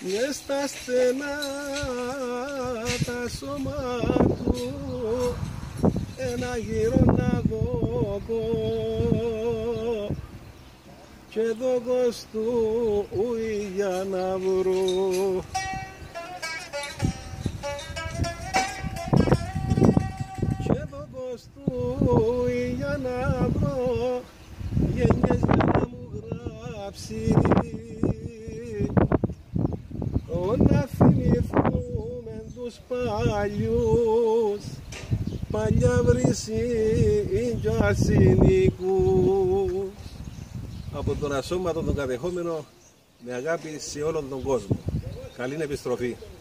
μες στα στενά τα σώμα του ένα γύρο να δώκω και δώκος του ουι για να βρω. Και δώκος του ουι για να βρω γενιές για να μου γράψει να θυμηθούμε τους παλιούς παλιά βρυσί και αρσενικούς. Από τον ασώματο τον κατεχόμενο με αγάπη σε όλον τον κόσμο. Καλή επιστροφή.